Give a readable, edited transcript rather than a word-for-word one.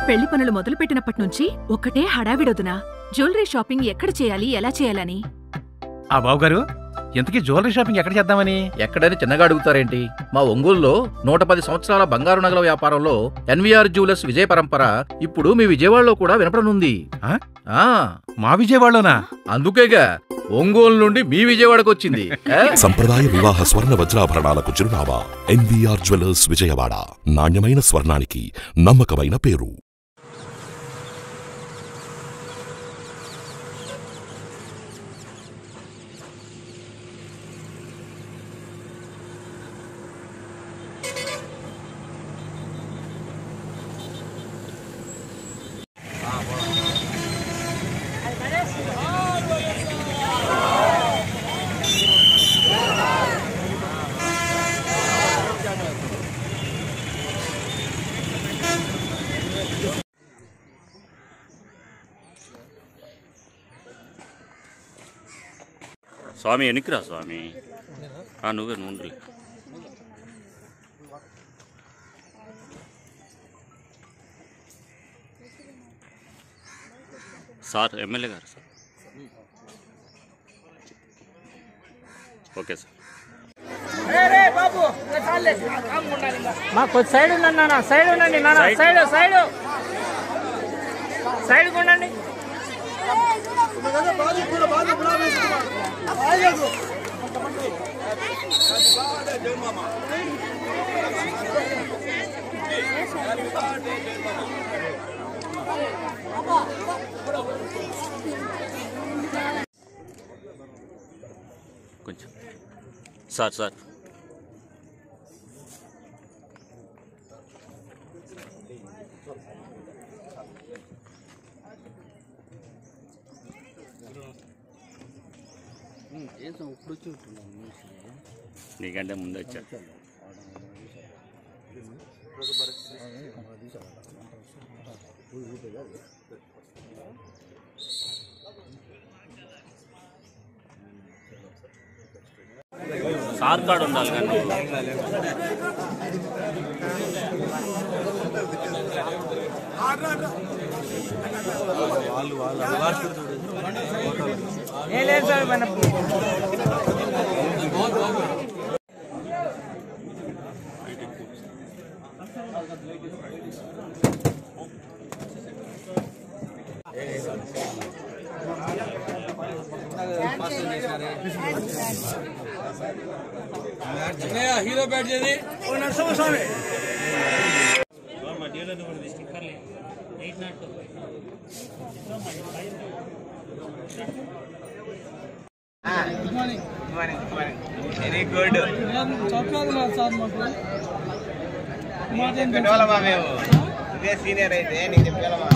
పెళ్లి పనులు మొదలుపెట్టినప్పటి నుంచి ఒక్కటే హడావిడొదునా. జ్యువెలరీ షాపింగ్ ఎక్కడ చేయాలి, ఎలా చేయాలని. ఆ బాబుగారు, ఇంతకీ జ్యువెలరీ షాపింగ్ ఎక్కడ చేద్దామని? ఎక్కడని చిన్నగా అడుగుతారేంటి? మా ఒంగోలులో 110 సంవత్సరాల బంగారు నగల వ్యాపారంలో ఎన్వీఆర్ జ్యువెలర్స్ విజయ పరంపర ఇప్పుడు మీ విజయవాడలో కూడా వినపడనుంది. మా విజయవాడలోనా? అందుకేగా ఒంగోలు నుండి మీ విజయవాడకు వచ్చింది. సంప్రదాయ వివాహ స్వర్ణ వజ్రాభరణాలకు చిరునామా ఎన్వీఆర్ జ్యువెలర్స్ విజయవాడ. నాణ్యమైన స్వర్ణానికి నమ్మకమైన పేరు. స్వామి ఎన్నికిరా స్వామి. నువ్వే నుండి సార్, ఎమ్మెల్యే గారు సార్. Okay sir. మాకు సైడ్ ఉండండి నాన్న, సైడ్ ఉండండి నాన్న, సైడ్ సైడ్ సైడ్ ఉండండి. కొంచెం సార్ సార్ నీకంటే ముందు వచ్చా. సార్ కార్డు ఉండాలి కానీ లేదు సార్. మన హీరో బ్యాట్ చేది నరసింహస్వామి. Very good. చెప్పేవాళ్ళమా మేము, ఇదే సీనియర్ అయితే నీకు చెప్పేవాళ్ళమా.